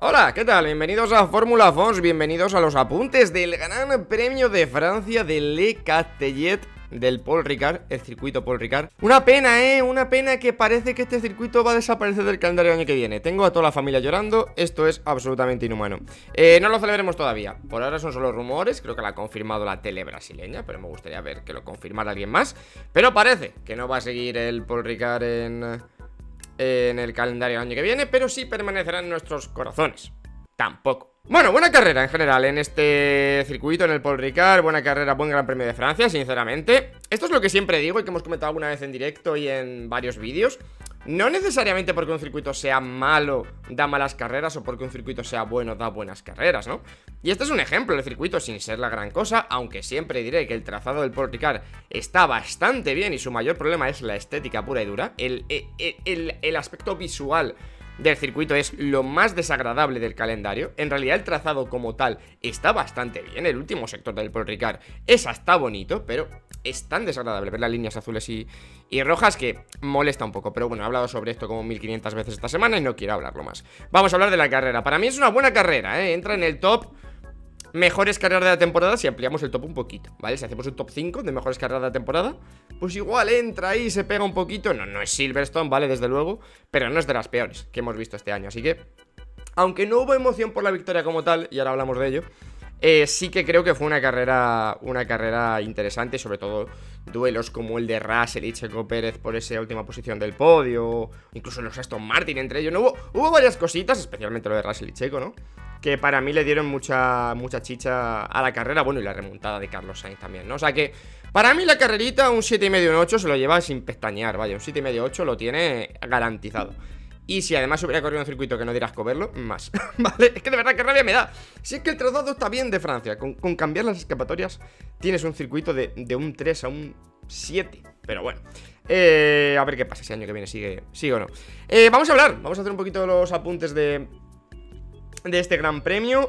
Hola, ¿qué tal? Bienvenidos a Fórmula Fons, bienvenidos a los apuntes del Gran Premio de Francia de Le Castellet del Paul Ricard, el circuito Paul Ricard. Una pena, una pena que parece que este circuito va a desaparecer del calendario el año que viene. Tengo a toda la familia llorando, esto es absolutamente inhumano. No lo celebremos todavía, por ahora son solo rumores, creo que lo ha confirmado la tele brasileña, pero me gustaría ver que lo confirmara alguien más. Pero parece que no va a seguir el Paul Ricard en el calendario el año que viene, pero sí permanecerá en nuestros corazones. Tampoco. Bueno, buena carrera en general en este circuito, en el Paul Ricard. Buena carrera, buen Gran Premio de Francia, sinceramente. Esto es lo que siempre digo y que hemos comentado alguna vez en directo y en varios vídeos. No necesariamente porque un circuito sea malo da malas carreras, o porque un circuito sea bueno da buenas carreras, ¿no? Y este es un ejemplo del circuito sin ser la gran cosa, aunque siempre diré que el trazado del Paul Ricard está bastante bien y su mayor problema es la estética pura y dura. El aspecto visual del circuito es lo más desagradable del calendario. En realidad el trazado como tal está bastante bien. El último sector del Paul Ricard es hasta bonito, pero es tan desagradable ver las líneas azules y rojas que molesta un poco. Pero bueno, he hablado sobre esto como 1500 veces esta semana y no quiero hablarlo más. Vamos a hablar de la carrera. Para mí es una buena carrera, entra en el top mejores carreras de la temporada si ampliamos el top un poquito, ¿vale? Si hacemos un top 5 de mejores carreras de la temporada, pues igual entra ahí, se pega un poquito. No es Silverstone, ¿vale? Desde luego, pero no es de las peores que hemos visto este año. Así que, aunque no hubo emoción por la victoria como tal, y ahora hablamos de ello, sí que creo que fue una carrera interesante, sobre todo duelos como el de Russell y Checo Pérez por esa última posición del podio, incluso los Aston Martin entre ellos. No hubo varias cositas, especialmente lo de Russell y Checo, ¿no? Que para mí le dieron mucha chicha a la carrera. Bueno, y la remontada de Carlos Sainz también, ¿no? O sea que, para mí la carrerita, un 7,5, un 8 se lo lleva sin pestañear, vaya. Un 7,5, 8 lo tiene garantizado. Y si además hubiera corrido un circuito que no diera asco verlo, más, ¿vale? Es que de verdad, qué rabia me da. Si es que el trazado está bien de Francia, con cambiar las escapatorias tienes un circuito de un 3 a un 7. Pero bueno, a ver qué pasa, si el año que viene sigue o no. Vamos a hablar, vamos a hacer un poquito de los apuntes de este gran premio.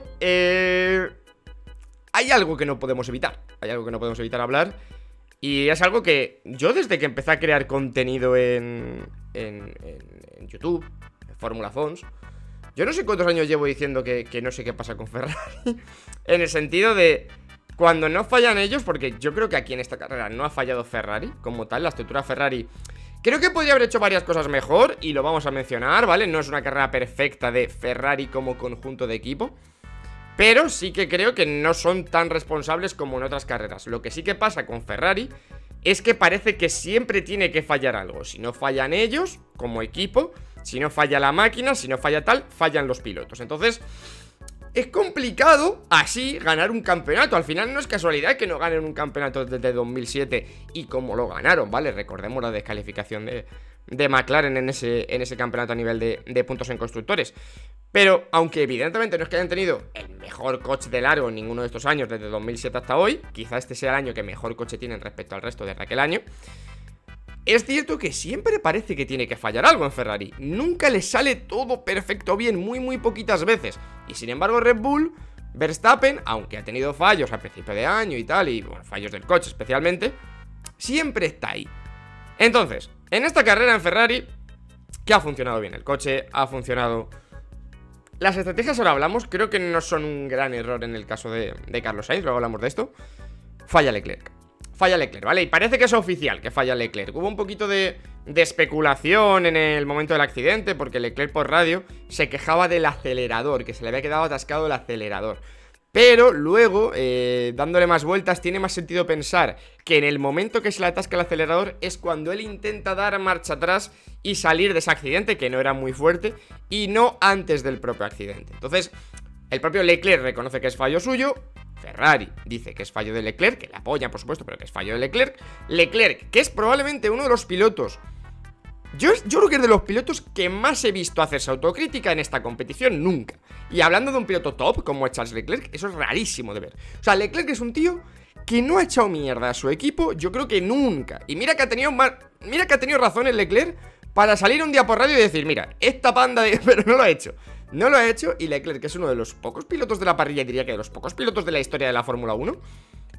Hay algo que no podemos evitar. Hay algo que no podemos evitar hablar. Y es algo que yo desde que empecé a crear contenido en YouTube, en Fórmula Fons, yo no sé cuántos años llevo diciendo que no sé qué pasa con Ferrari. En el sentido de, cuando no fallan ellos, porque yo creo que aquí en esta carrera no ha fallado Ferrari como tal. La estructura Ferrari creo que podría haber hecho varias cosas mejor y lo vamos a mencionar, ¿vale? No es una carrera perfecta de Ferrari como conjunto de equipo, pero sí que creo que no son tan responsables como en otras carreras. Lo que sí que pasa con Ferrari es que parece que siempre tiene que fallar algo. Si no fallan ellos, como equipo, si no falla la máquina, si no falla tal, fallan los pilotos. Entonces, es complicado así ganar un campeonato. Al final no es casualidad que no ganen un campeonato desde 2007 y como lo ganaron, ¿vale? Recordemos la descalificación de McLaren en ese campeonato a nivel de puntos en constructores. Pero, aunque evidentemente no es que hayan tenido el mejor coche de largo en ninguno de estos años, desde 2007 hasta hoy, quizá este sea el año que mejor coche tienen respecto al resto de aquel año, es cierto que siempre parece que tiene que fallar algo en Ferrari. Nunca le sale todo perfecto bien, muy poquitas veces. Y sin embargo Red Bull, Verstappen, aunque ha tenido fallos a principio de año y tal, y bueno, fallos del coche especialmente, siempre está ahí. Entonces, en esta carrera en Ferrari, que ha funcionado bien el coche, ha funcionado. Las estrategias ahora hablamos, creo que no son un gran error en el caso de Carlos Sainz, luego hablamos de esto. Falla Leclerc, ¿vale? Y parece que es oficial que falla Leclerc. Hubo un poquito de especulación en el momento del accidente, porque Leclerc por radio se quejaba del acelerador, que se le había quedado atascado el acelerador. Pero luego, dándole más vueltas, tiene más sentido pensar que en el momento que se le atasca el acelerador es cuando él intenta dar marcha atrás y salir de ese accidente, que no era muy fuerte, y no antes del propio accidente. Entonces, el propio Leclerc reconoce que es fallo suyo, Ferrari dice que es fallo de Leclerc, que le apoyan por supuesto, pero que es fallo de Leclerc. Leclerc, que es probablemente uno de los pilotos, yo creo que es de los pilotos que más he visto hacerse autocrítica en esta competición nunca. Y hablando de un piloto top como es Charles Leclerc, eso es rarísimo de ver. O sea, Leclerc es un tío que no ha echado mierda a su equipo, yo creo que nunca. Y mira que ha tenido razón el Leclerc para salir un día por radio y decir, mira, esta panda de... Pero no lo ha hecho. No lo ha hecho, y Leclerc, que es uno de los pocos pilotos de la parrilla, diría que de los pocos pilotos de la historia de la Fórmula 1,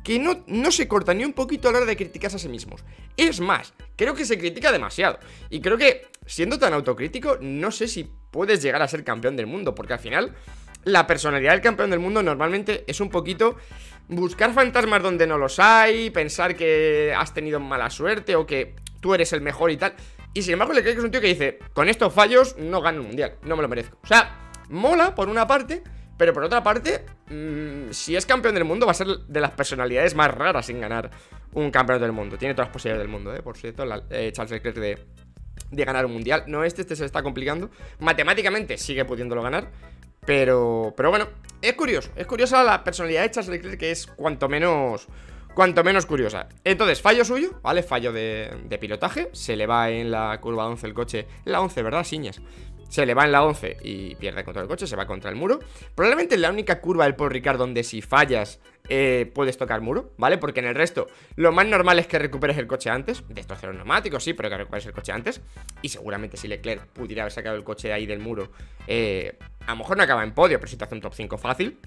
que no se corta ni un poquito a la hora de criticarse a sí mismos. Es más, creo que se critica demasiado. Y creo que, siendo tan autocrítico, no sé si puedes llegar a ser campeón del mundo, porque al final la personalidad del campeón del mundo normalmente es un poquito buscar fantasmas donde no los hay, pensar que has tenido mala suerte o que tú eres el mejor y tal. Y sin embargo Leclerc es un tío que dice, con estos fallos no gano el mundial, no me lo merezco. O sea, mola por una parte, pero por otra parte, si es campeón del mundo va a ser de las personalidades más raras en ganar un campeonato del mundo. Tiene todas las posibilidades del mundo, por cierto, Charles Leclerc de ganar un mundial. No, este se le está complicando. Matemáticamente sigue pudiéndolo ganar, pero bueno, es curiosa la personalidad de Charles Leclerc, que es cuanto menos curiosa. Entonces, fallo suyo, ¿vale? Fallo de pilotaje. Se le va en la curva 11 el coche. La 11, ¿verdad, Siñas? Se le va en la 11 y pierde contra el coche, se va contra el muro. Probablemente la única curva del Paul Ricard donde si fallas puedes tocar muro, ¿vale? Porque en el resto lo más normal es que recuperes el coche antes. Destrozar los neumáticos, sí, pero que recuperes el coche antes. Y seguramente si Leclerc pudiera haber sacado el coche de ahí del muro, a lo mejor no acaba en podio, pero sí te hace un top 5 fácil.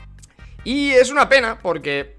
Y es una pena porque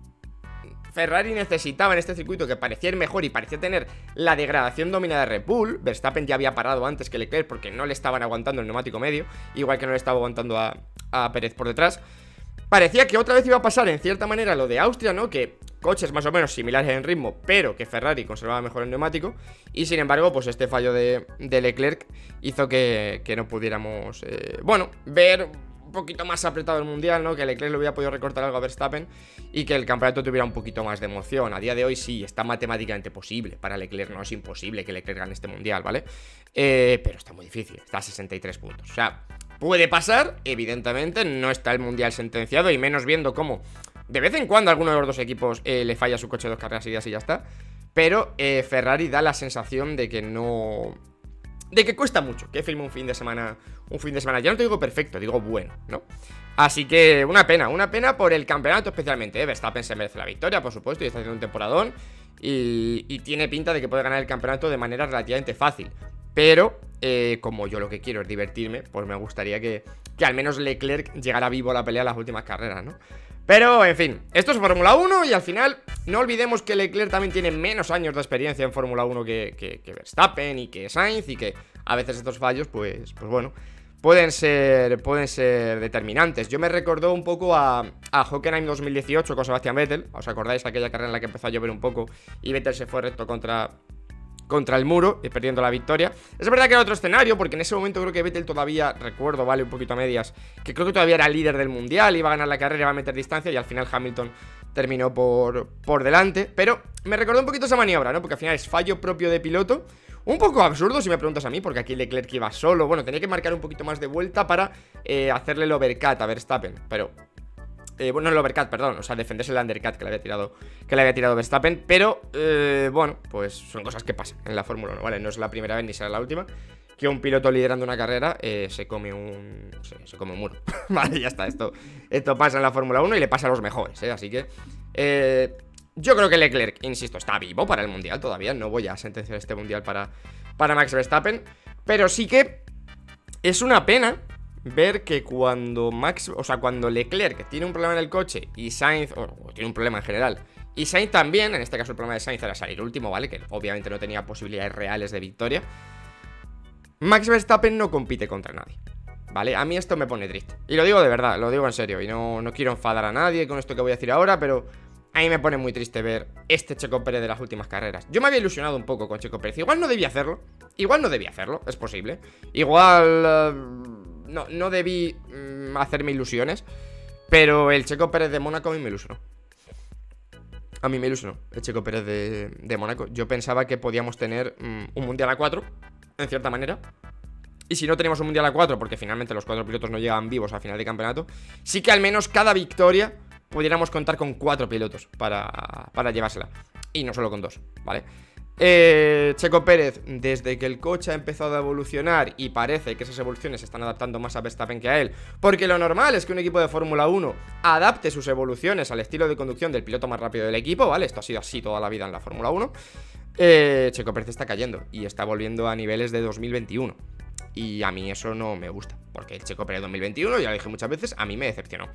Ferrari necesitaba en este circuito que parecía ir mejor y parecía tener la degradación dominada de Red Bull. Verstappen ya había parado antes que Leclerc porque no le estaban aguantando el neumático medio, igual que no le estaba aguantando a Pérez por detrás. Parecía que otra vez iba a pasar en cierta manera lo de Austria, ¿no? Que coches más o menos similares en ritmo, pero que Ferrari conservaba mejor el neumático. Y sin embargo, pues este fallo de Leclerc hizo que no pudiéramos, ver un poquito más apretado el mundial, ¿no? Que Leclerc le hubiera podido recortar algo a Verstappen y que el campeonato tuviera un poquito más de emoción. A día de hoy sí, está matemáticamente posible para Leclerc, no es imposible que Leclerc gane este mundial, ¿vale? Pero está muy difícil, está a 63 puntos. O sea, puede pasar, evidentemente, no está el mundial sentenciado y menos viendo cómo de vez en cuando a alguno de los dos equipos le falla su coche 2 carreras seguidas y ya está. Pero Ferrari da la sensación de que no... de que cuesta mucho que firme un fin de semana, ya no te digo perfecto, digo bueno, ¿no? Así que una pena por el campeonato especialmente, ¿eh? Verstappen se merece la victoria, por supuesto, y está haciendo un temporadón y tiene pinta de que puede ganar el campeonato de manera relativamente fácil. Pero, como yo lo que quiero es divertirme, pues me gustaría que al menos Leclerc llegara vivo a la pelea en las últimas carreras, ¿no? Pero, en fin, esto es Fórmula 1 y al final no olvidemos que Leclerc también tiene menos años de experiencia en Fórmula 1 que Verstappen y que Sainz, y que a veces estos fallos, pues bueno, pueden ser determinantes. Yo me recordó un poco a Hockenheim 2018 con Sebastian Vettel. ¿Os acordáis aquella carrera en la que empezó a llover un poco y Vettel se fue recto contra el muro y perdiendo la victoria? Es verdad que era otro escenario, porque en ese momento creo que Vettel todavía, recuerdo, vale, un poquito a medias, que creo que todavía era líder del mundial, iba a ganar la carrera, iba a meter distancia, y al final Hamilton terminó por delante. Pero me recordó un poquito esa maniobra, ¿no? Porque al final es fallo propio de piloto, un poco absurdo si me preguntas a mí, porque aquí Leclerc iba solo. Bueno, tenía que marcar un poquito más de vuelta para hacerle el overcut a Verstappen, pero... bueno, el overcut, perdón, o sea, defenderse el undercut que le había tirado Verstappen. Pero, bueno, pues son cosas que pasan en la Fórmula 1, ¿vale? No es la primera vez ni será la última que un piloto liderando una carrera se come un muro. Vale, ya está, esto pasa en la Fórmula 1 y le pasa a los mejores, así que yo creo que Leclerc, insisto, está vivo para el mundial todavía. No voy a sentenciar este mundial para Max Verstappen, pero sí que es una pena ver que cuando Leclerc tiene un problema en el coche y Sainz, o tiene un problema en general, y Sainz también, en este caso el problema de Sainz era salir último, ¿vale? Que obviamente no tenía posibilidades reales de victoria. Max Verstappen no compite contra nadie, ¿vale? A mí esto me pone triste. Y lo digo de verdad, lo digo en serio. Y no quiero enfadar a nadie con esto que voy a decir ahora, pero a mí me pone muy triste ver este Checo Pérez de las últimas carreras. Yo me había ilusionado un poco con Checo Pérez. Igual no debía hacerlo, es posible. Igual... No debí hacerme ilusiones, pero el Checo Pérez de Mónaco a mí me ilusionó. El Checo Pérez de Mónaco. Yo pensaba que podíamos tener un Mundial a 4, en cierta manera. Y si no tenemos un Mundial a 4, porque finalmente los 4 pilotos no llegan vivos al final de campeonato, sí que al menos cada victoria pudiéramos contar con 4 pilotos para llevársela. Y no solo con 2, ¿vale? Checo Pérez, desde que el coche ha empezado a evolucionar, y parece que esas evoluciones se están adaptando más a Verstappen que a él, porque lo normal es que un equipo de Fórmula 1 adapte sus evoluciones al estilo de conducción del piloto más rápido del equipo, ¿vale? Esto ha sido así toda la vida en la Fórmula 1. Checo Pérez está cayendo y está volviendo a niveles de 2021. Y a mí eso no me gusta, porque el Checo Pérez 2021, ya lo dije muchas veces, a mí me decepcionó.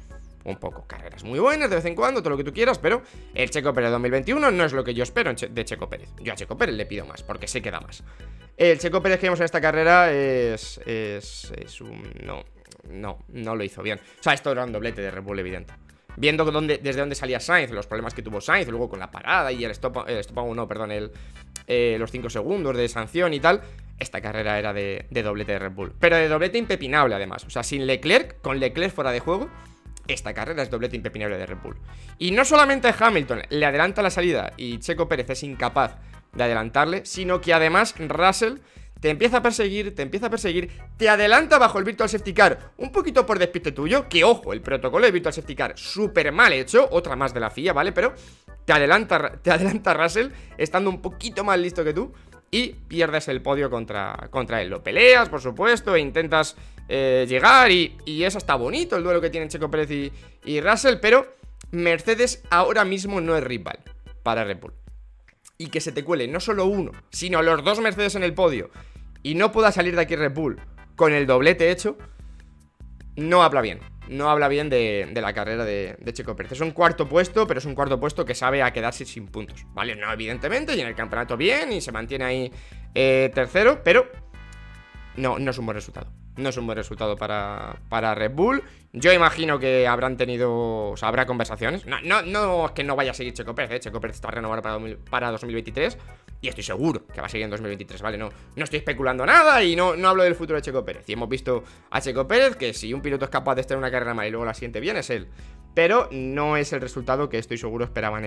un poco. Carreras muy buenas de vez en cuando, todo lo que tú quieras, pero el Checo Pérez 2021 no es lo que yo espero de Checo Pérez. Yo a Checo Pérez le pido más, porque sé que da más. El Checo Pérez que vemos en esta carrera es un... No lo hizo bien. O sea, esto era un doblete de Red Bull, evidente. Viendo desde dónde salía Sainz, los problemas que tuvo Sainz, luego con la parada y el stop no, perdón, los 5 segundos de sanción y tal, esta carrera era de doblete de Red Bull. Pero de doblete impepinable, además. O sea, sin Leclerc, con Leclerc fuera de juego, esta carrera es doblete impepinable de Red Bull. Y no solamente Hamilton le adelanta la salida y Checo Pérez es incapaz de adelantarle, sino que además Russell te empieza a perseguir, te adelanta bajo el Virtual Safety Car, un poquito por despiste tuyo, que ojo, el protocolo de Virtual Safety Car súper mal hecho, otra más de la FIA, ¿vale? Pero te adelanta Russell, estando un poquito más listo que tú, y pierdes el podio contra él. Lo peleas, por supuesto, e intentas llegar, y eso está bonito, el duelo que tienen Checo Pérez y Russell, pero Mercedes ahora mismo no es rival para Red Bull. Y que se te cuele no solo uno, sino los dos Mercedes en el podio y no pueda salir de aquí Red Bull con el doblete hecho, no habla bien. No habla bien de la carrera de Checo Pérez. Es un cuarto puesto, pero es un cuarto puesto que sabe a quedarse sin puntos, ¿vale? No, evidentemente, y en el campeonato bien, y se mantiene ahí tercero, pero no es un buen resultado. No es un buen resultado para Red Bull. Yo imagino que habrán tenido... O sea, habrá conversaciones. No es que no vaya a seguir Checo Pérez, Checo Pérez está renovado para 2023. Y estoy seguro que va a seguir en 2023, ¿vale? No estoy especulando nada y no hablo del futuro de Checo Pérez. Y hemos visto a Checo Pérez que si un piloto es capaz de estar en una carrera mal y luego la siguiente bien, es él. Pero no es el resultado que estoy seguro esperaban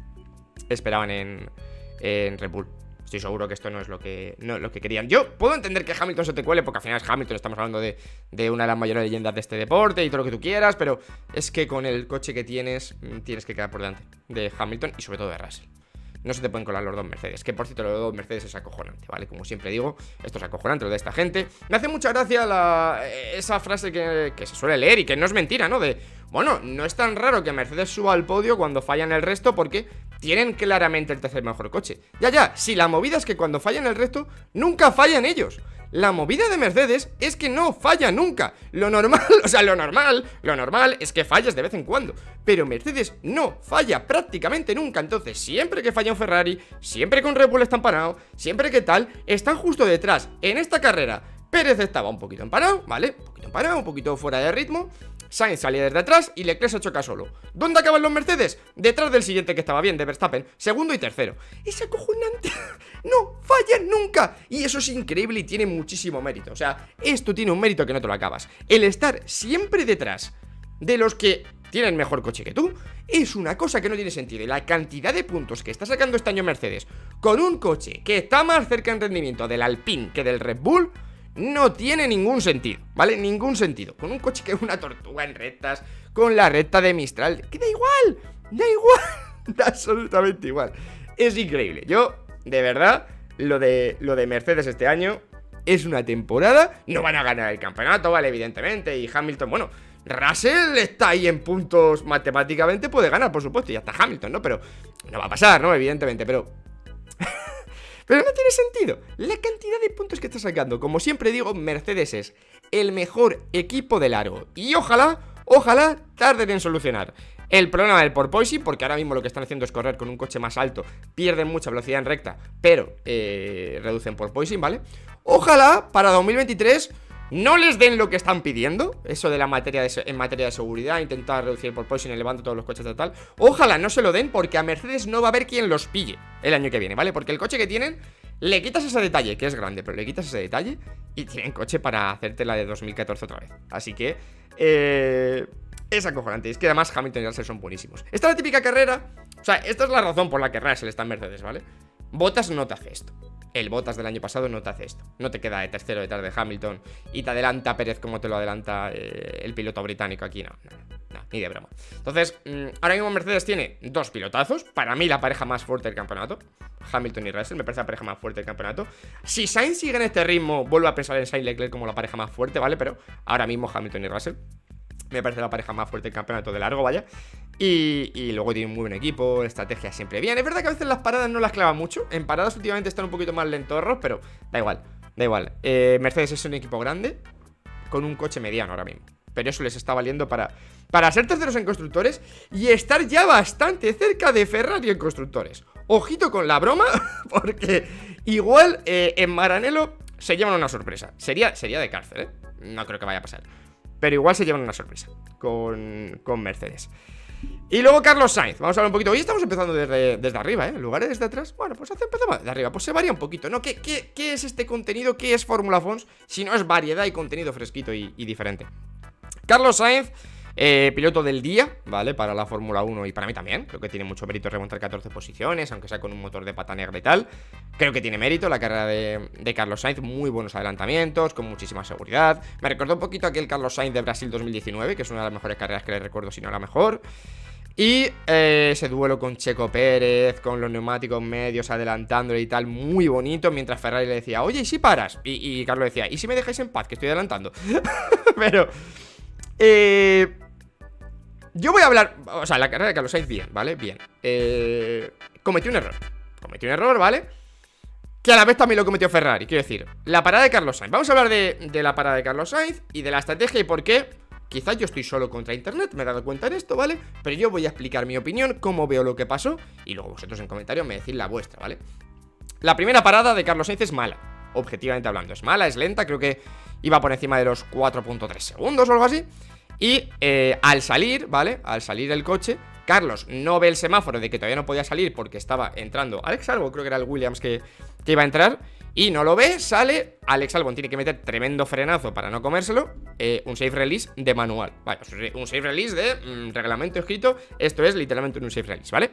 en Red Bull. Estoy seguro que esto no es lo que querían. Yo puedo entender que Hamilton se te cuele, porque al final es Hamilton, estamos hablando de una de las mayores leyendas de este deporte y todo lo que tú quieras, pero es que con el coche que tienes que quedar por delante de Hamilton y sobre todo de Russell. No se te pueden colar los dos Mercedes, que por cierto los dos Mercedes es acojonante, ¿vale? Como siempre digo, esto es acojonante lo de esta gente. Me hace mucha gracia esa frase que se suele leer y que no es mentira, ¿no? Bueno, no es tan raro que Mercedes suba al podio cuando fallan el resto porque tienen claramente el tercer mejor coche. Ya, si la movida es que cuando fallan el resto, nunca fallan ellos. La movida de Mercedes es que no falla nunca. Lo normal es que falles de vez en cuando. Pero Mercedes no falla prácticamente nunca. Entonces, siempre que falla un Ferrari, siempre que un Red Bull está empanado, siempre que tal, están justo detrás. En esta carrera, Pérez estaba un poquito empanado, ¿vale? Un poquito empanado, un poquito fuera de ritmo. Sainz salía desde atrás y Leclerc se choca solo. ¿Dónde acaban los Mercedes? Detrás del siguiente que estaba bien, de Verstappen, segundo y tercero. Es acojonante. No fallan nunca. Y eso es increíble y tiene muchísimo mérito. O sea, esto tiene un mérito que no te lo acabas. El estar siempre detrás de los que tienen mejor coche que tú es una cosa que no tiene sentido. Y la cantidad de puntos que está sacando este año Mercedes con un coche que está más cerca en rendimiento del Alpine que del Red Bull no tiene ningún sentido, ¿vale? Ningún sentido. Con un coche que es una tortuga en rectas, con la recta de Mistral, que da igual, da absolutamente igual. Es increíble. Yo, de verdad, lo de Mercedes este año es una temporada. No van a ganar el campeonato, ¿vale? Evidentemente. Y Hamilton, bueno, Russell está ahí en puntos matemáticamente, puede ganar, por supuesto, y hasta Hamilton, ¿no? Pero no va a pasar, ¿no? Evidentemente, pero no tiene sentido la cantidad de puntos que está sacando. Como siempre digo, Mercedes es el mejor equipo de largo. Y ojalá tarden en solucionar el problema del porpoising, porque ahora mismo lo que están haciendo es correr con un coche más alto. Pierden mucha velocidad en recta, pero reducen porpoising, ¿vale? Ojalá para 2023 no les den lo que están pidiendo. Eso de en materia de seguridad, intentar reducir el porpoising elevando todos los coches de tal. Ojalá no se lo den, porque a Mercedes no va a haber quien los pille el año que viene, ¿vale? Porque el coche que tienen, le quitas ese detalle, que es grande, pero le quitas ese detalle y tienen coche para hacerte la de 2014 otra vez. Así que es acojonante. Es que además Hamilton y Russell son buenísimos. Esta es la típica carrera. O sea, esta es la razón por la que Russell está en Mercedes, ¿vale? Bottas no te hace esto. El Bottas del año pasado no te hace esto. No te queda de tercero detrás de Hamilton y te adelanta Pérez como te lo adelanta el piloto británico aquí. No, ni de broma. Entonces, ahora mismo Mercedes tiene dos pilotazos. Para mí la pareja más fuerte del campeonato, Hamilton y Russell, me parece la pareja más fuerte del campeonato. Si Sainz sigue en este ritmo, vuelvo a pensar en Sainz y Leclerc como la pareja más fuerte, ¿vale? Pero ahora mismo Hamilton y Russell me parece la pareja más fuerte del campeonato de largo, vaya. Y luego tiene un muy buen equipo, estrategia siempre bien. Es verdad que a veces las paradas no las clava mucho. En paradas últimamente están un poquito más lentorros, pero da igual. Mercedes es un equipo grande con un coche mediano ahora mismo. pero eso les está valiendo para ser terceros en constructores y estar ya bastante cerca de Ferrari en constructores. Ojito con la broma, porque igual en Maranello se llevan una sorpresa. Sería de cárcel, no creo que vaya a pasar, pero igual se llevan una sorpresa con Mercedes. Y luego Carlos Sainz, vamos a hablar un poquito. Hoy estamos empezando desde arriba, en lugar de desde atrás. Bueno, pues empezamos desde arriba, pues se varía un poquito, ¿no? ¿Qué es este contenido? ¿Qué es Fórmula Fons? Si no es variedad y contenido fresquito y diferente. Carlos Sainz, piloto del día, ¿vale? Para la Fórmula 1 y para mí también. Creo que tiene mucho mérito remontar 14 posiciones, aunque sea con un motor de pata negra y tal. Creo que tiene mérito la carrera de Carlos Sainz. Muy buenos adelantamientos, con muchísima seguridad. Me recordó un poquito aquel Carlos Sainz de Brasil 2019, que es una de las mejores carreras que le recuerdo, si no la mejor. Y ese duelo con Checo Pérez, con los neumáticos medios adelantándole y tal, muy bonito. Mientras Ferrari le decía, oye, ¿y si paras? Y Carlos decía, ¿y si me dejáis en paz, que estoy adelantando? Pero yo voy a hablar, o sea, la carrera de Carlos Sainz, bien, ¿vale? Bien. Cometió un error, ¿vale? Que a la vez también lo cometió Ferrari. Quiero decir, la parada de Carlos Sainz. Vamos a hablar de la parada de Carlos Sainz y de la estrategia y por qué. Quizás yo estoy solo contra internet, me he dado cuenta en esto, ¿vale? Pero yo voy a explicar mi opinión, cómo veo lo que pasó, y luego vosotros en comentarios me decís la vuestra, ¿vale? La primera parada de Carlos Sainz es mala, objetivamente hablando. Es mala, es lenta, creo que iba por encima de los 4.3 segundos o algo así. Y al salir, ¿vale? Al salir el coche, Carlos no ve el semáforo de que todavía no podía salir porque estaba entrando Alex Albon, creo que era el Williams que iba a entrar. Y no lo ve, sale, Alex Albon tiene que meter tremendo frenazo para no comérselo. Un safe release de manual, vale, un safe release de reglamento escrito. Esto es literalmente un safe release, ¿vale?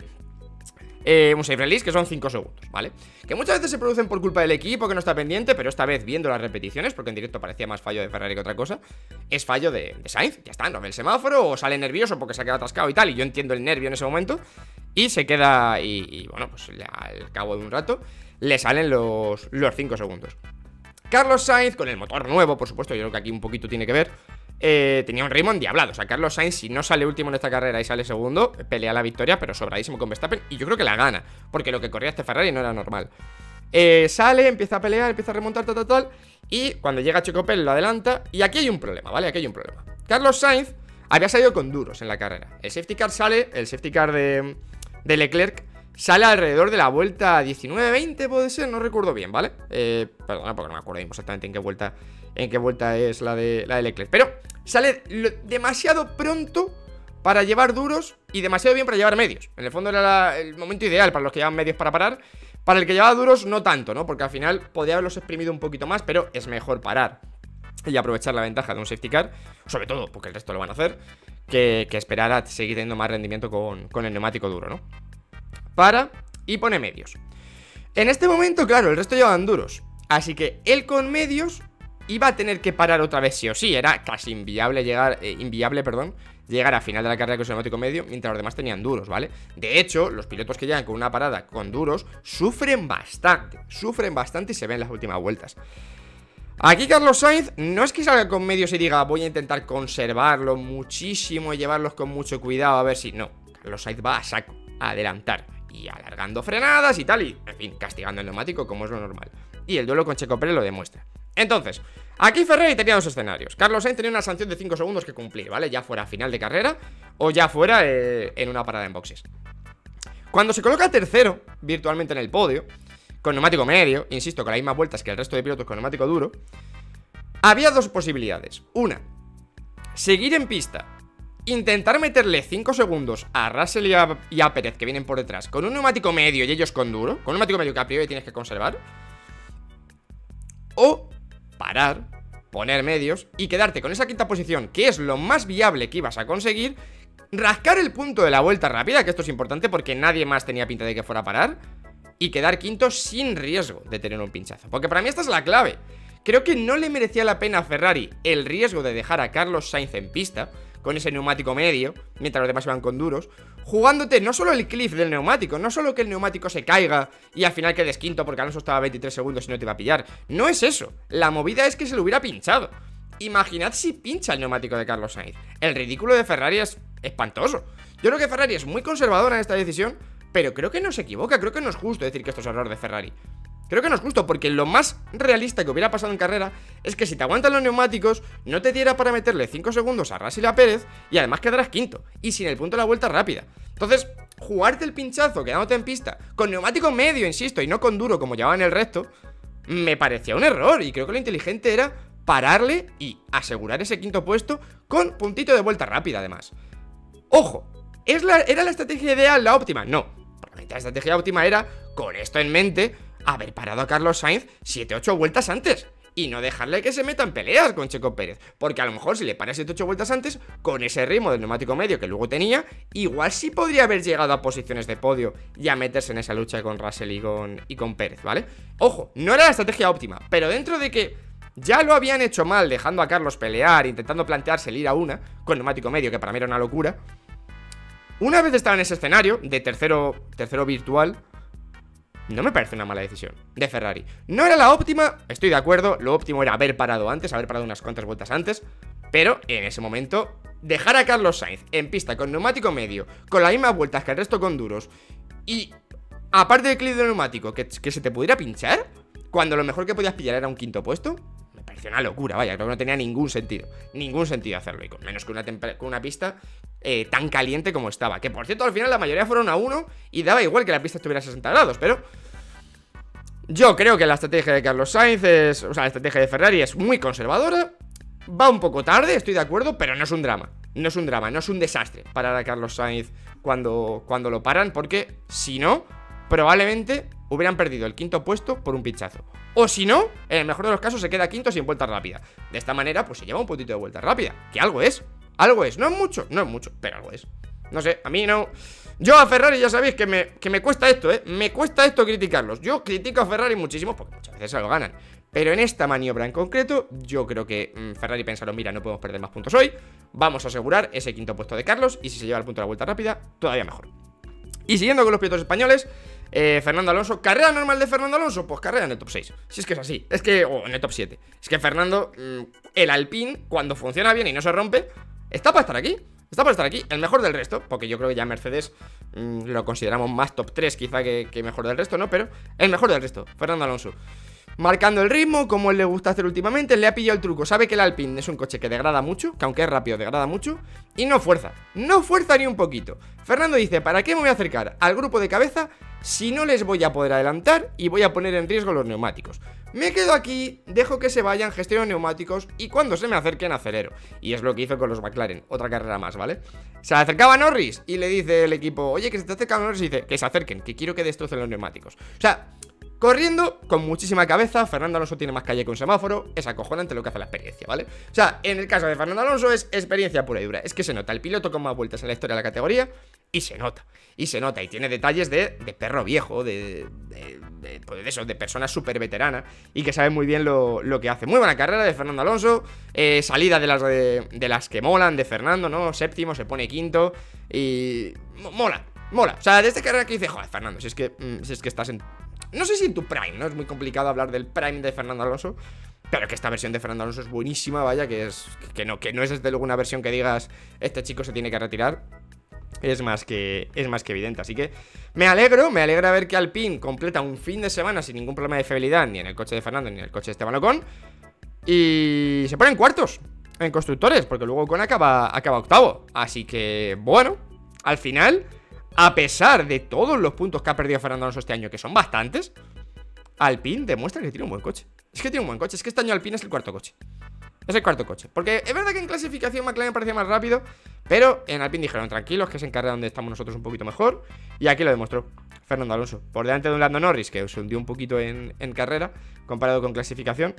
Un safe release que son 5 segundos, ¿vale? Que muchas veces se producen por culpa del equipo que no está pendiente, pero esta vez viendo las repeticiones, porque en directo parecía más fallo de Ferrari que otra cosa, es fallo de Sainz, ya está, no ve el semáforo o sale nervioso porque se ha quedado atascado y tal, y yo entiendo el nervio en ese momento, y se queda, y bueno, pues al cabo de un rato le salen los 5 segundos. Carlos Sainz, con el motor nuevo, por supuesto, yo creo que aquí un poquito tiene que ver, tenía un ritmo endiablado. O sea, Carlos Sainz, si no sale último en esta carrera y sale segundo, pelea la victoria, pero sobradísimo con Verstappen. Y yo creo que la gana, porque lo que corría este Ferrari no era normal. Sale, empieza a pelear, empieza a remontar, tal. Y cuando llega Checo Pérez lo adelanta. Y aquí hay un problema, ¿vale? Aquí hay un problema. Carlos Sainz había salido con duros en la carrera. El safety car sale, el safety car de Leclerc sale alrededor de la vuelta 19-20, puede ser, no recuerdo bien, ¿vale? Perdona, porque no me acuerdo exactamente en qué vuelta es la de Leclerc. Pero sale demasiado pronto para llevar duros y demasiado bien para llevar medios. En el fondo era el momento ideal para los que llevan medios para parar. Para el que llevaba duros no tanto, ¿no? Porque al final podía haberlos exprimido un poquito más, pero es mejor parar y aprovechar la ventaja de un safety car, sobre todo porque el resto lo van a hacer, que esperar a seguir teniendo más rendimiento con el neumático duro, ¿no? Para y pone medios. En este momento, claro, el resto llevaban duros, así que él con medios iba a tener que parar otra vez sí o sí. Era casi inviable llegar a final de la carrera con su neumático medio, mientras los demás tenían duros, ¿vale? De hecho, los pilotos que llegan con una parada con duros sufren bastante y se ven en las últimas vueltas. Aquí Carlos Sainz no es que salga con medios y diga voy a intentar conservarlos muchísimo y llevarlos con mucho cuidado a ver si... No, Carlos Sainz va a saco, a adelantar y alargando frenadas y tal, y en fin, castigando el neumático como es lo normal. Y el duelo con Checo Pérez lo demuestra. Entonces, aquí Ferrari tenía dos escenarios. Carlos Sainz tenía una sanción de 5 segundos que cumplir, ¿vale? Ya fuera a final de carrera o ya fuera en una parada en boxes. Cuando se coloca tercero, virtualmente en el podio, con neumático medio, insisto, con las mismas vueltas que el resto de pilotos con neumático duro, había dos posibilidades. Una, seguir en pista, intentar meterle 5 segundos a Russell y a Pérez, que vienen por detrás, con un neumático medio y ellos con duro, con un neumático medio que a priori tienes que conservar. O parar, poner medios y quedarte con esa quinta posición, que es lo más viable que ibas a conseguir, rascar el punto de la vuelta rápida, que esto es importante porque nadie más tenía pinta de que fuera a parar, y quedar quinto sin riesgo de tener un pinchazo. Porque para mí esta es la clave. Creo que no le merecía la pena a Ferrari el riesgo de dejar a Carlos Sainz en pista con ese neumático medio, mientras los demás iban con duros, jugándote no solo el cliff del neumático, no solo que el neumático se caiga y al final quedes quinto porque Alonso estaba a 23 segundos y no te iba a pillar. No es eso, la movida es que se lo hubiera pinchado. Imaginad si pincha el neumático de Carlos Sainz. El ridículo de Ferrari es espantoso. Yo creo que Ferrari es muy conservadora en esta decisión, pero creo que no se equivoca, creo que no es justo decir que esto es error de Ferrari. Creo que no es justo, porque lo más realista que hubiera pasado en carrera es que si te aguantan los neumáticos, no te diera para meterle 5 segundos a Russell y a Pérez y además quedarás quinto y sin el punto de la vuelta rápida. Entonces, jugarte el pinchazo quedándote en pista con neumático medio, insisto, y no con duro como llevaba en el resto, me parecía un error y creo que lo inteligente era pararle y asegurar ese quinto puesto con puntito de vuelta rápida además. ¡Ojo! ¿Era la estrategia ideal, la óptima? No. Probablemente la estrategia óptima era, con esto en mente, haber parado a Carlos Sainz 7-8 vueltas antes y no dejarle que se meta en peleas con Checo Pérez, porque a lo mejor si le paras 7-8 vueltas antes, con ese ritmo del neumático medio que luego tenía, igual sí podría haber llegado a posiciones de podio y a meterse en esa lucha con Russell y con Pérez, ¿vale? Ojo, no era la estrategia óptima, pero dentro de que ya lo habían hecho mal dejando a Carlos pelear, intentando plantearse el ir a una con neumático medio, que para mí era una locura, una vez estaba en ese escenario de tercero virtual, no me parece una mala decisión de Ferrari. No era la óptima, estoy de acuerdo. Lo óptimo era haber parado antes, haber parado unas cuantas vueltas antes. Pero en ese momento, dejar a Carlos Sainz en pista con neumático medio, con las mismas vueltas que el resto con duros, y aparte del clip de neumático, que se te pudiera pinchar, cuando lo mejor que podías pillar era un quinto puesto, me pareció una locura, vaya. Creo que no tenía ningún sentido hacerlo, y con menos que una pista tan caliente como estaba. Que por cierto, al final la mayoría fueron a 1 y daba igual que la pista estuviera a 60 grados, pero yo creo que la estrategia de Carlos Sainz o sea, la estrategia de Ferrari es muy conservadora. Va un poco tarde, estoy de acuerdo, pero no es un drama. No es un drama, no es un desastre parar a Carlos Sainz cuando lo paran, porque si no, probablemente hubieran perdido el quinto puesto por un pinchazo. O si no, en el mejor de los casos se queda quinto sin vuelta rápida. De esta manera, pues se lleva un poquito de vuelta rápida, que algo es, no es mucho, pero algo es. No sé, a mí no. Yo a Ferrari ya sabéis que me cuesta esto, me cuesta esto criticarlos. Yo critico a Ferrari muchísimo porque muchas veces se lo ganan, pero en esta maniobra en concreto, yo creo que Ferrari pensaron, mira, no podemos perder más puntos hoy, vamos a asegurar ese quinto puesto de Carlos, y si se lleva el punto de la vuelta rápida, todavía mejor. Y siguiendo con los pilotos españoles, Fernando Alonso, ¿carrera normal de Fernando Alonso? Pues carrera en el top 6, si es que es así, o en el top 7. Es que Fernando, el Alpine, cuando funciona bien y no se rompe, está para estar aquí. Está para estar aquí, el mejor del resto, porque yo creo que ya Mercedes lo consideramos más top 3 quizá que mejor del resto, ¿no? Pero el mejor del resto, Fernando Alonso, marcando el ritmo, como él le gusta hacer últimamente. Le ha pillado el truco, sabe que el Alpine es un coche que degrada mucho, que aunque es rápido degrada mucho, y no fuerza ni un poquito. Fernando dice, ¿para qué me voy a acercar al grupo de cabeza si no les voy a poder adelantar y voy a poner en riesgo los neumáticos? Me quedo aquí, dejo que se vayan, gestiono neumáticos y cuando se me acerquen acelero. Y es lo que hizo con los McLaren, otra carrera más, ¿vale? Se acercaba a Norris y le dice el equipo, oye, que se te acerca Norris, y dice, que se acerquen, que quiero que destrocen los neumáticos. O sea, corriendo con muchísima cabeza. Fernando Alonso tiene más calle que un semáforo. Es acojonante lo que hace la experiencia, ¿vale? O sea, en el caso de Fernando Alonso es experiencia pura y dura. Es que se nota, el piloto con más vueltas en la historia de la categoría, y se nota, y tiene detalles de perro viejo, de eso, de persona súper veterana, y que sabe muy bien lo que hace. Muy buena carrera de Fernando Alonso, salida de las que molan de Fernando, ¿no? Séptimo, se pone quinto, y mola. O sea, de esta carrera que dice, joder, Fernando, si es que estás en... No sé si en tu prime, ¿no? Es muy complicado hablar del prime de Fernando Alonso, pero que esta versión de Fernando Alonso es buenísima, vaya, que no es desde luego una versión que digas, este chico se tiene que retirar. Es más que evidente, así que me alegra ver que Alpine completa un fin de semana sin ningún problema de fiabilidad, ni en el coche de Fernando ni en el coche de Esteban Ocon, y se ponen cuartos en constructores, porque luego Ocon acaba octavo. Así que, bueno, al final, a pesar de todos los puntos que ha perdido Fernando Alonso este año, que son bastantes, Alpine demuestra que tiene un buen coche. Es que tiene un buen coche, es que este año Alpine es el cuarto coche. Es el cuarto coche, porque es verdad que en clasificación McLaren parecía más rápido, pero en Alpine dijeron, tranquilos, que es en carrera donde estamos nosotros un poquito mejor. Y aquí lo demostró Fernando Alonso, por delante de un Lando Norris que se hundió un poquito en carrera comparado con clasificación.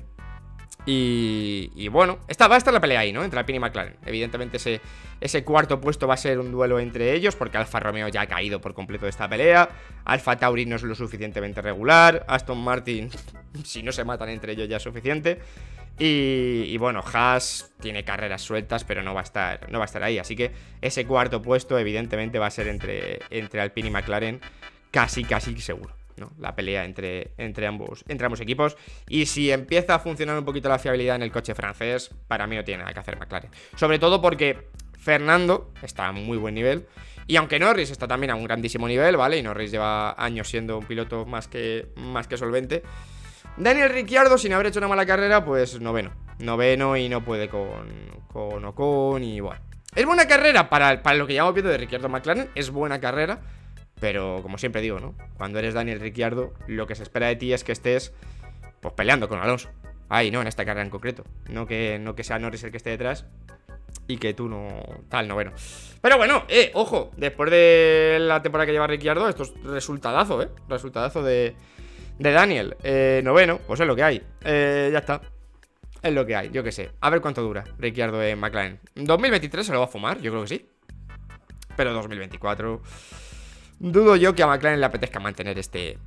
Y bueno, va a estar la pelea ahí, ¿no? Entre Alpine y McLaren. Evidentemente ese cuarto puesto va a ser un duelo entre ellos, porque Alfa Romeo ya ha caído por completo de esta pelea. Alfa Tauri no es lo suficientemente regular. Aston Martin, si no se matan entre ellos ya es suficiente. Y bueno, Haas tiene carreras sueltas, pero no va a estar ahí. Así que ese cuarto puesto evidentemente va a ser entre Alpine y McLaren, casi seguro, ¿no? La pelea entre ambos equipos. Y si empieza a funcionar un poquito la fiabilidad en el coche francés, para mí no tiene nada que hacer McLaren. Sobre todo porque Fernando está a muy buen nivel. Y aunque Norris está también a un grandísimo nivel, ¿vale? Y Norris lleva años siendo un piloto más que solvente. Daniel Ricciardo, sin haber hecho una mala carrera, pues noveno y no puede con Ocon y bueno. Es buena carrera para lo que llevamos viendo de Ricciardo McLaren, es buena carrera, pero como siempre digo, ¿no? Cuando eres Daniel Ricciardo, lo que se espera de ti es que estés, pues, peleando con Alonso. Ahí, no, en esta carrera en concreto. No que sea Norris el que esté detrás y que tú no... tal, noveno. Pero bueno, ojo, después de la temporada que lleva Ricciardo, esto es resultadazo, resultadazo de Daniel. Noveno, pues es lo que hay. Ya está. Es lo que hay, yo qué sé. A ver cuánto dura Ricciardo en McLaren. 2023 se lo va a fumar, yo creo que sí. Pero 2024 dudo yo que a McLaren le apetezca mantener este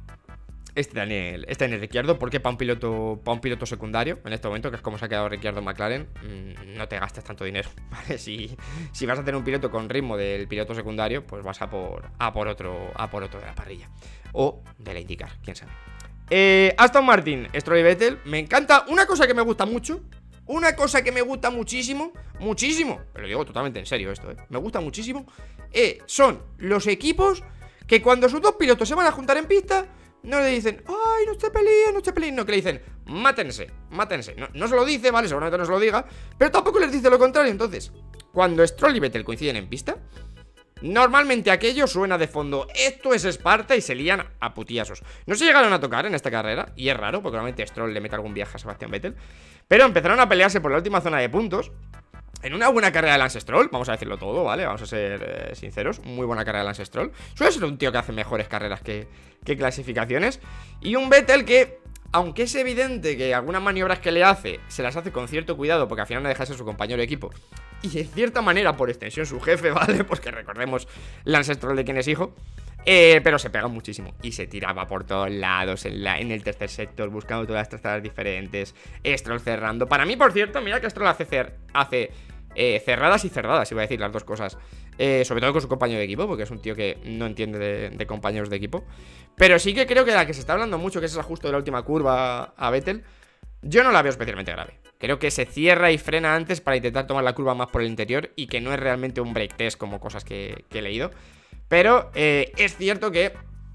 Daniel Ricciardo, porque para un piloto secundario, en este momento, que es como se ha quedado Ricciardo en McLaren, no te gastes tanto dinero, ¿vale? Si vas a tener un piloto con ritmo del piloto secundario, pues vas a por otro de la parrilla. O de la IndyCar, quién sabe. Aston Martin, Stroll y Vettel, me encanta. Una cosa que me gusta mucho, una cosa que me gusta muchísimo, pero digo totalmente en serio esto, me gusta muchísimo, son los equipos que cuando sus dos pilotos se van a juntar en pista, no le dicen, ay, no te peleen, no, que le dicen, mátense. No se lo dice, vale, seguramente no se lo diga, pero tampoco les dice lo contrario. Entonces, cuando Stroll y Vettel coinciden en pista, normalmente aquello suena de fondo, esto es Esparta, y se lían a putiasos. No se llegaron a tocar en esta carrera, y es raro, porque normalmente Stroll le mete algún viaje a Sebastián Vettel, pero empezaron a pelearse por la última zona de puntos. En una buena carrera de Lance Stroll, vamos a decirlo todo, ¿vale? Vamos a ser sinceros, muy buena carrera de Lance Stroll. Suele ser un tío que hace mejores carreras que clasificaciones. Y un Vettel que, aunque es evidente que algunas maniobras que le hace, se las hace con cierto cuidado, porque al final no deja de ser su compañero de equipo, y en cierta manera, por extensión, su jefe, ¿vale? Porque recordemos Lance Stroll de quien es hijo. Pero se pega muchísimo y se tiraba por todos lados en el tercer sector, buscando todas las trazadas diferentes. Stroll cerrando. Para mí, por cierto, mira que Stroll hace cerradas y cerradas, iba a decir las dos cosas. Sobre todo con su compañero de equipo, porque es un tío que no entiende de compañeros de equipo. Pero sí que creo que la que se está hablando mucho, que es el ajuste de la última curva a Vettel, yo no la veo especialmente grave. Creo que se cierra y frena antes para intentar tomar la curva más por el interior, y que no es realmente un break test como cosas que he leído. Pero es cierto que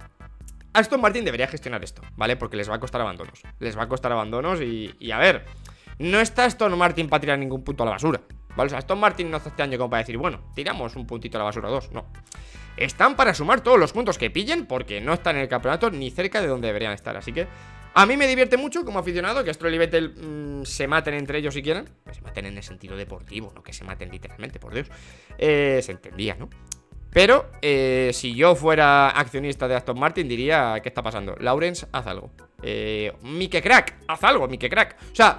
Aston Martin debería gestionar esto, ¿vale? Porque les va a costar abandonos. Y a ver, no está Aston Martin para tirar ningún punto a la basura, ¿vale? O sea, Aston Martin no hace este año como para decir, bueno, tiramos un puntito a la basura o dos, no. Están para sumar todos los puntos que pillen, porque no están en el campeonato ni cerca de donde deberían estar. Así que a mí me divierte mucho como aficionado que Stroll y Vettel se maten entre ellos si quieren. Que se maten en el sentido deportivo, no que se maten literalmente, por Dios. Se entendía, ¿no? Pero si yo fuera accionista de Aston Martin diría, ¿qué está pasando? Lawrence, haz algo. Mike Crack, haz algo, Mike Crack. O sea,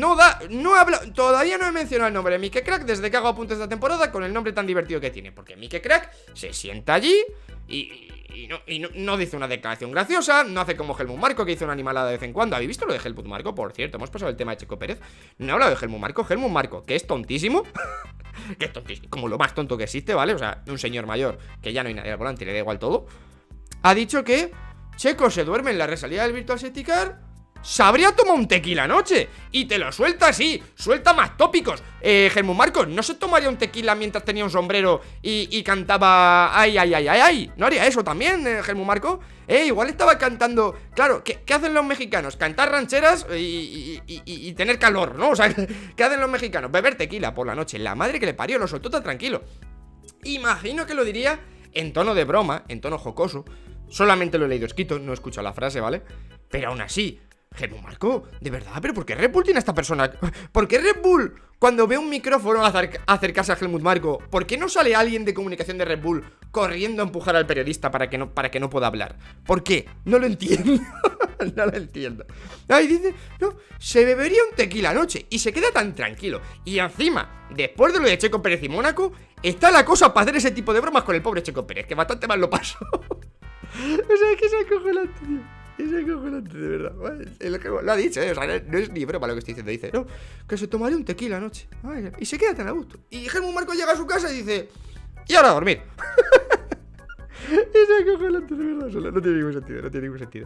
todavía no he mencionado el nombre de Mike Crack desde que hago apuntes esta temporada con el nombre tan divertido que tiene. Porque Mike Crack se sienta allí y no dice una declaración graciosa, no hace como Helmut Marko, que hizo una animalada de vez en cuando. ¿Habéis visto lo de Helmut Marko? Por cierto, hemos pasado el tema de Checo Pérez. No he hablado de Helmut Marko, que es tontísimo. Que es tontísimo, como lo más tonto que existe, ¿vale? O sea, un señor mayor que ya no hay nadie al volante y le da igual todo. Ha dicho que Checo se duerme en la resalida del Virtual Safety Car, se habría tomado un tequila anoche. Y te lo suelta así, suelta más tópicos. Helmut Marko no se tomaría un tequila mientras tenía un sombrero y cantaba ay, ay, ay, ay, ay. ¿No haría eso también, Helmut Marko? Igual estaba cantando. Claro, ¿qué hacen los mexicanos? Cantar rancheras y tener calor, ¿no? O sea, ¿qué hacen los mexicanos? Beber tequila por la noche. La madre que le parió, lo soltó tan tranquilo. Imagino que lo diría en tono de broma, en tono jocoso. Solamente lo he leído escrito, no he escuchado la frase, ¿vale? Pero aún así, Helmut Marko, de verdad, ¿pero por qué Red Bull tiene a esta persona? ¿Por qué Red Bull, cuando ve un micrófono acercarse a Helmut Marko, por qué no sale alguien de comunicación de Red Bull corriendo a empujar al periodista para que no pueda hablar? ¿Por qué? No lo entiendo. No lo entiendo. Ahí dice, no, se bebería un tequila anoche y se queda tan tranquilo. Y encima, después de lo de Checo Pérez y Mónaco, está la cosa para hacer ese tipo de bromas con el pobre Checo Pérez, que bastante mal lo pasó. O sea, es que es acojonante, tío. Es acojonante, de verdad. Lo ha dicho, o sea, no es ni broma lo que estoy diciendo. Dice, no, que se tomaría un tequila anoche. Y se queda tan a gusto. Y Helmut Marko llega a su casa y dice, y ahora a dormir. Es acojonante, de verdad. No tiene ningún sentido,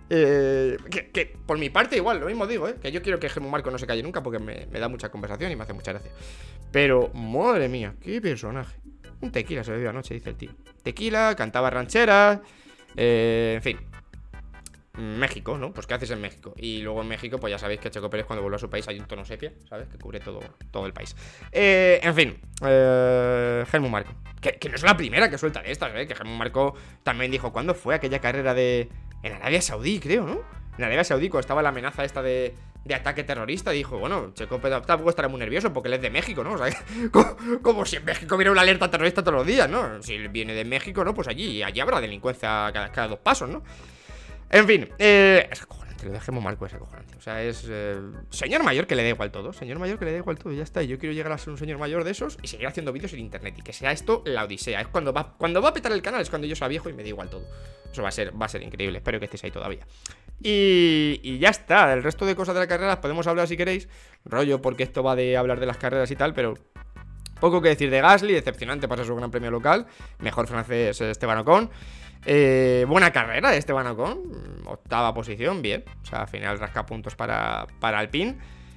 Que por mi parte igual, lo mismo digo, que yo quiero que Helmut Marko no se calle nunca porque me da mucha conversación y me hace mucha gracia. Pero, madre mía, qué personaje. Un tequila se bebió anoche, dice el tío. Tequila, cantaba rancheras, en fin. México, ¿no? Pues ¿qué haces en México? Y luego en México, pues ya sabéis que Checo Pérez cuando vuelve a su país hay un tono sepia, ¿sabes? Que cubre todo el país. En fin, Helmut Marko. Que no es la primera que suelta de estas, ¿eh? Que Helmut Marko también dijo, ¿cuándo fue aquella carrera en Arabia Saudí, creo, ¿no? En Arabia Saudí, cuando estaba la amenaza esta de ataque terrorista, dijo, bueno, Checo Pérez tampoco estará muy nervioso porque él es de México, ¿no? O sea, como si en México hubiera una alerta terrorista todos los días, ¿no? Si él viene de México, ¿no? Pues allí habrá delincuencia cada 2 pasos, ¿no? En fin, es acojonante, lo de Helmut Marko es acojonante. O sea, es señor mayor que le da igual todo. Señor mayor que le da igual todo, y ya está. Y yo quiero llegar a ser un señor mayor de esos y seguir haciendo vídeos en internet. Y que sea esto la odisea. Es cuando va a petar el canal, es cuando yo sea viejo y me da igual todo. Eso va a ser increíble, espero que estéis ahí todavía. Y ya está, el resto de cosas de las carreras podemos hablar si queréis. Rollo, porque esto va de hablar de las carreras y tal, pero poco que decir de Gasly, decepcionante para su gran premio local. Mejor francés Esteban Ocon. Buena carrera de Esteban Ocon, 8ª posición, bien. O sea, al final rasca puntos para Alpine.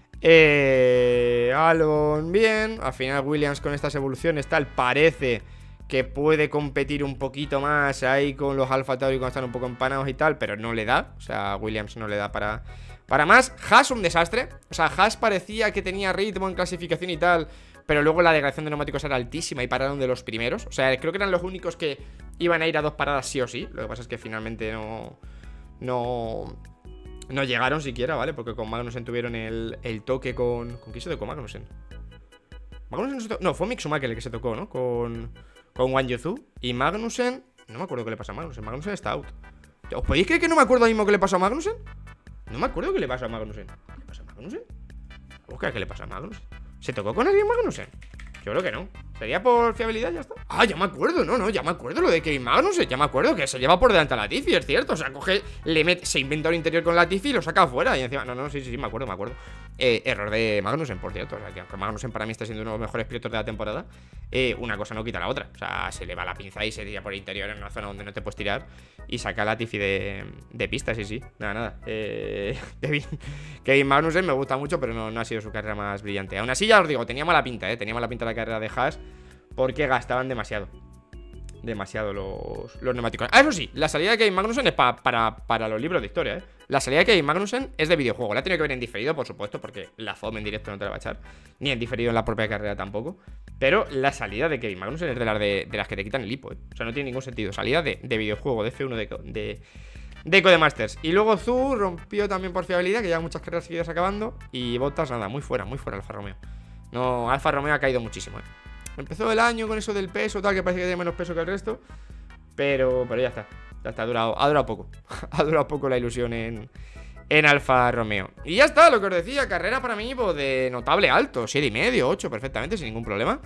Albon, bien. Al final Williams con estas evoluciones tal, parece que puede competir un poquito más ahí con los Alfa Tauri cuando están un poco empanados y tal, pero no le da. O sea, Williams no le da para más. Haas un desastre. O sea, Haas parecía que tenía ritmo en clasificación y tal, pero luego la degradación de neumáticos era altísima y pararon de los primeros. O sea, creo que eran los únicos que iban a ir a 2 paradas sí o sí. Lo que pasa es que finalmente no llegaron siquiera, ¿vale? Porque con Magnussen tuvieron el toque con... ¿Con quién se tocó Magnussen? No, fue Mick Schumacher el que se tocó, ¿no? Con Wang Yuzu. Y Magnussen... No me acuerdo qué le pasa a Magnussen. Magnussen está out. ¿Os podéis creer que no me acuerdo mismo qué le pasó a Magnussen? No me acuerdo qué le pasó a Magnussen. ¿Qué le pasa a Magnussen? Busca qué le pasa a Magnussen. ¿Se tocó con alguien Magnussen? Yo creo que no. ¿Sería por fiabilidad? Ya está. Ah, ya me acuerdo, no, ya me acuerdo lo de Kevin Magnussen. Ya me acuerdo que se lleva por delante a Latifi, es cierto. O sea, se inventa un interior con Latifi y lo saca afuera. Y encima, no, sí, me acuerdo. Error de Magnussen, por cierto. O sea, que aunque Magnussen para mí está siendo uno de los mejores pilotos de la temporada, una cosa no quita la otra. O sea, se le va la pinza y se tira por el interior en una zona donde no te puedes tirar y saca a Latifi de pista, sí. Nada. Kevin Magnussen me gusta mucho, pero no ha sido su carrera más brillante. Aún así, ya os digo, tenía mala pinta, tenía mala pinta la carrera de Haas, porque gastaban demasiado los neumáticos. Ah, eso sí, la salida de Kevin Magnussen es para los libros de historia, La salida de Kevin Magnussen es de videojuego. La ha tenido que ver en diferido, por supuesto, porque la FOM en directo no te la va a echar, ni en diferido en la propia carrera tampoco. Pero la salida de Kevin Magnussen es de las que te quitan el hipo, O sea, no tiene ningún sentido. Salida de videojuego, de F1 de Codemasters. Y luego Zhou rompió también por fiabilidad, que lleva muchas carreras seguidas acabando. Y Bottas, nada, muy fuera Alfa Romeo. No, Alfa Romeo ha caído muchísimo, Empezó el año con eso del peso, tal, que parece que tiene menos peso que el resto. Pero ya está. Ha durado poco. Ha durado poco la ilusión en Alfa Romeo. Y ya está, lo que os decía. Carrera para mí, pues, de notable alto. 7,5, 8, perfectamente, sin ningún problema.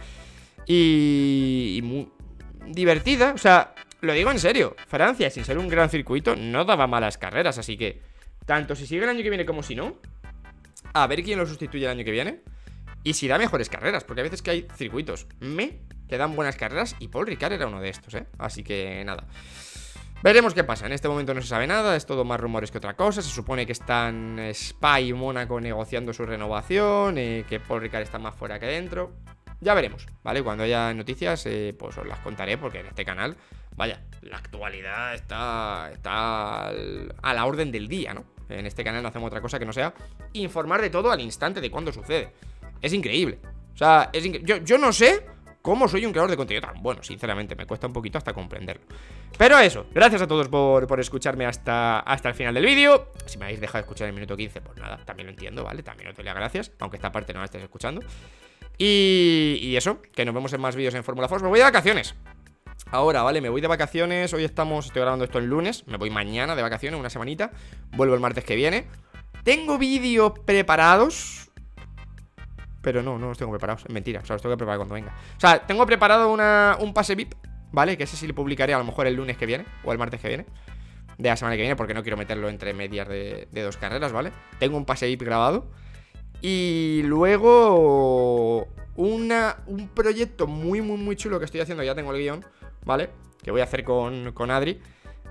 Y muy divertida. O sea, lo digo en serio. Francia, sin ser un gran circuito, no daba malas carreras. Así que, tanto si sigue el año que viene como si no, a ver quién lo sustituye el año que viene. Y si da mejores carreras, porque a veces que hay circuitos que dan buenas carreras, y Paul Ricard era uno de estos, Así que nada, veremos qué pasa. En este momento no se sabe nada, es todo más rumores que otra cosa. Se supone que están Spa y Mónaco negociando su renovación, que Paul Ricard está más fuera que dentro. Ya veremos, ¿vale? Cuando haya noticias, pues os las contaré, porque en este canal, vaya, la actualidad está a la orden del día, ¿no? En este canal no hacemos otra cosa que no sea informar de todo al instante de cuando sucede. Es increíble. O sea, yo no sé cómo soy un creador de contenido tan bueno, sinceramente. Me cuesta un poquito hasta comprenderlo. Pero eso, gracias a todos por escucharme hasta el final del vídeo. Si me habéis dejado de escuchar en el minuto 15, pues nada, también lo entiendo, ¿vale? También os doy las gracias, aunque esta parte no la estéis escuchando. Y eso, que nos vemos en más vídeos en Fórmula Force. Me voy de vacaciones ahora, ¿vale? Me voy de vacaciones. Estoy grabando esto el lunes. Me voy mañana de vacaciones, una semanita. Vuelvo el martes que viene. Tengo vídeos preparados, pero no los tengo preparados, es mentira, o sea, los tengo que preparar cuando venga. O sea, tengo preparado un pase VIP, ¿vale? Que ese sí lo publicaré a lo mejor el lunes que viene, o el martes que viene, de la semana que viene, porque no quiero meterlo entre medias de 2 carreras, ¿vale? Tengo un pase VIP grabado. Y luego un proyecto muy chulo que estoy haciendo, ya tengo el guión, ¿vale? Que voy a hacer con Adri.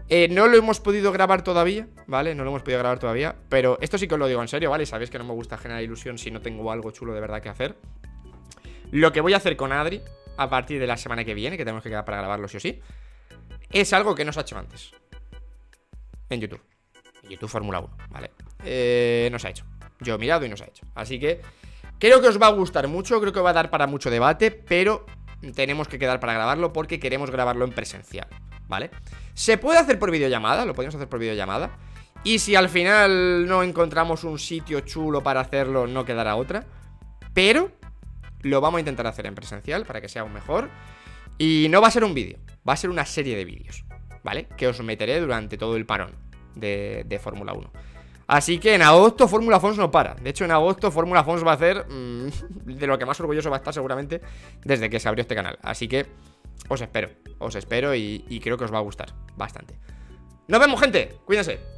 No lo hemos podido grabar todavía, ¿vale? No lo hemos podido grabar todavía, pero esto sí que os lo digo en serio, ¿vale? Sabéis que no me gusta generar ilusión si no tengo algo chulo de verdad que hacer. Lo que voy a hacer con Adri a partir de la semana que viene, que tenemos que quedar para grabarlo sí o sí, es algo que no se ha hecho antes en YouTube. YouTube Fórmula 1, ¿vale? No se ha hecho. Yo he mirado y no se ha hecho. Así que creo que os va a gustar mucho, creo que va a dar para mucho debate, pero tenemos que quedar para grabarlo porque queremos grabarlo en presencial, ¿vale? Se puede hacer por videollamada, lo podemos hacer por videollamada. Y si al final no encontramos un sitio chulo para hacerlo, no quedará otra. Pero lo vamos a intentar hacer en presencial para que sea aún mejor. Y no va a ser un vídeo, va a ser una serie de vídeos, ¿vale? Que os meteré durante todo el parón de Fórmula 1. Así que en agosto Fórmula Fons no para. De hecho en agosto Fórmula Fons va a hacer de lo que más orgulloso va a estar seguramente desde que se abrió este canal. Así que os espero y creo que os va a gustar bastante. Nos vemos, gente, cuídense.